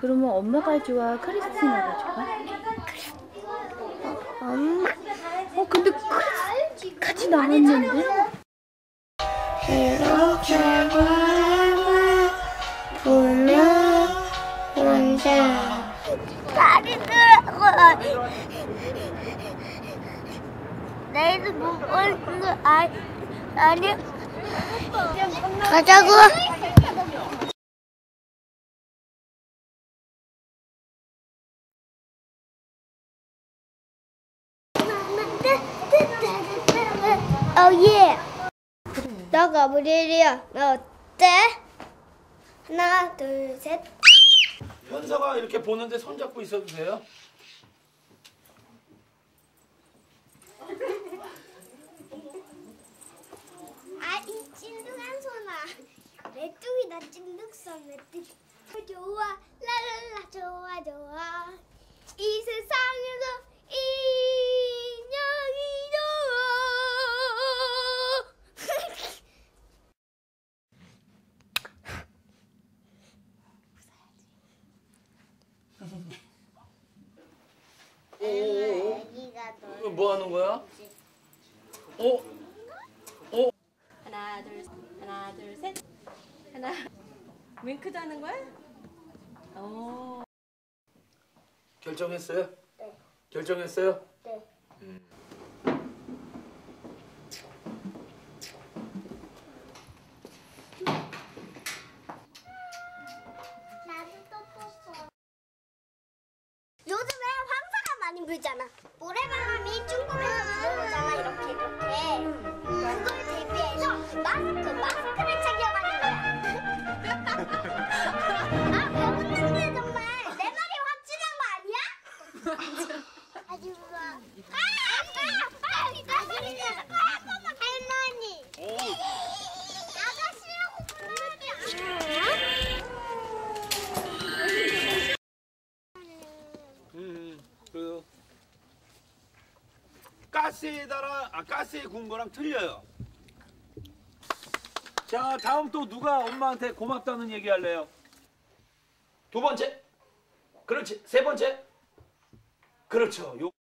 그러면 엄마가 좋아, 크리스티나가 좋아? 엄마. 근데 크리스 같이 나왔는데? 이렇게 바람을 불면 언제 다리 들어가. 내일도 못 보는 거 아니야? 가자고. 예. 나 가브리엘이야. 나 어때? 하나, 둘, 셋. 현서가 이렇게 보는데 손잡고 있어도 돼요? 이 찐득한 소나. 메뚜기다 찐득선 메뚜기. 좋아, 라라라 좋아 좋아. 이 세상에서 인형이 좋아. 뭐 하는 거야? 하나, 둘, 셋. 하나. 윙크도 하는 거야? 결정했어요? 네. 결정했어요? 네. 나도 또 뽀뽀. 요즘에 황사가 많이 불잖아. 모래바람이 중국에서 들어오잖아. 이렇게. 그걸 대비해서 마스크를 착용하는 거야. 왜 웃는데 정말. 내 말이 확실한 거 아니야? 아주 좋아. 나소리 내서 한 번만. 할머니. 아가씨라고 불러야 그 가스에 구운 거랑 틀려요. 자, 다음 또 누가 엄마한테 고맙다는 얘기 할래요? 두 번째. 그렇지. 세 번째. 그렇죠.